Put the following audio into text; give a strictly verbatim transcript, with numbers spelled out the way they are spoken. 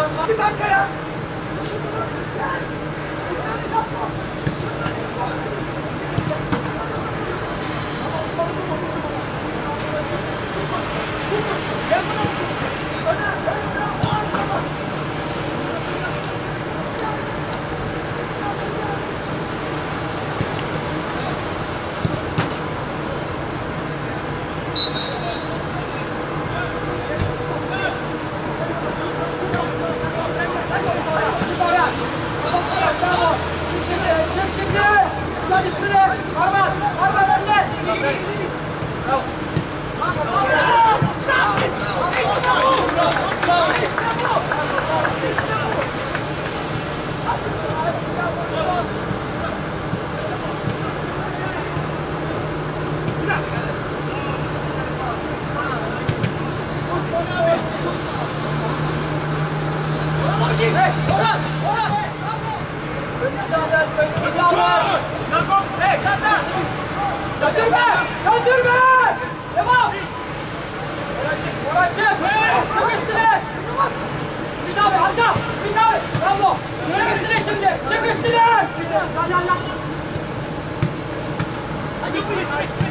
Git arkaya. Döndürme! Döndürme! Devam! Orhan çık! Çık üstüne! Bir daha be! Hamza! Bir daha be! Bravo! Çık üstüne şimdi! Çık üstüne! Gel gel gel! Hadi!